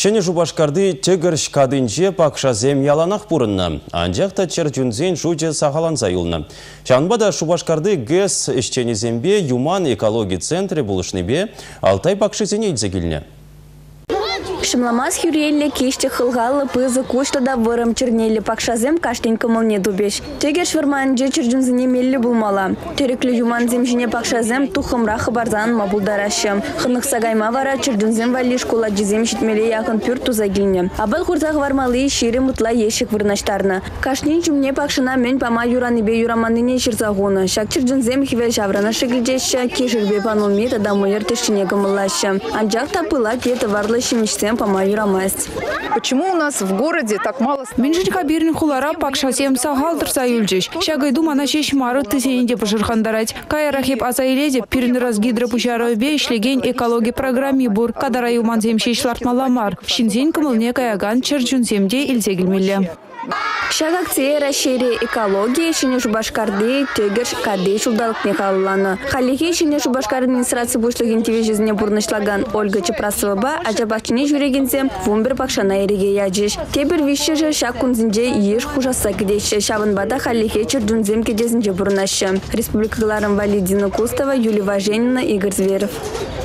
Шене Жубашкарды тегір шкадынже пақшазем яланақ бұрынны. Анжақта черджунзен жуде сағаланса юлны. Жанбада Шубашкарды гэс ішченезембе Юман экология центре бұлышныбе Алтай пақшызене илзегіліне. Шымламас хюрелле кеште хылғалы пызы куштада вырым чернелі пақшазем каштен кымылне дубеш. Тегер швырманже черджунзене мелі булмала. Тереклі Юман земжіне пақшазем тухымра хыбарзан мабулдарашы. Хынық сагайма вара черджунзем вали школа жезем шитмеле яқын пүр тузагилне. Абыл хурзақ вармалы шире мутла ешік вырнаштарны. Каштен жүмне пақшына мен пама юраныбе юрамандыне шырзағуны. Шак черджунзем хиве жаврана шыгілдеші, кешірбе панылме тадамуер тешіне кымыллашы. Анжақ тапыла кеті варлы шимішсем пама юрамасть. Почему у нас в городе так мало? Менжин хабирин хулара пакшасем сагалдыр саюльчиш. Шагайду манашеш мары тысенде пожирхандарать. Каярахип азайледе пирин раз гидропушаровбе ишлеген экология программе бур. Кадараю манземшеш лартмаламар. Шинзен кымылне каяган черджунземде илзегілмелі. Шагак цера шере экология шене Шубашкарды тегер кадей шулдалык не халланы. Халихи шене Шубашкарды администрация бушлыгин тевежезіне бурнышлаган Ольга Чепрасова ба ажабакчине жүрегенсе вумбер пакшана ереге яджиш. Тебір вишші шак кунзинже еш хужаса кедеші. Шабынбада халихи черджунзем кедезінже бурнашы. Республикаларым Валидина Кустова, Юлия Важенина, Игорь Зверев.